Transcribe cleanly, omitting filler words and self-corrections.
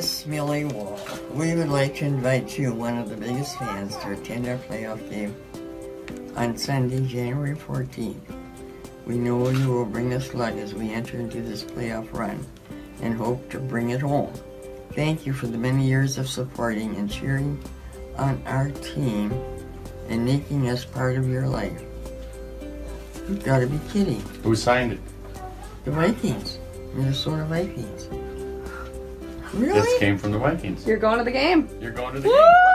Miss Millie Wall. We would like to invite you, one of the biggest fans, to attend our playoff game on Sunday, January 14th. We know you will bring us luck as we enter into this playoff run and hope to bring it home. Thank you for the many years of supporting and cheering on our team and making us part of your life. You've got to be kidding. Who signed it? The Vikings. Minnesota Vikings. Really? This came from the Vikings. You're going to the game. You're going to the Woo! game.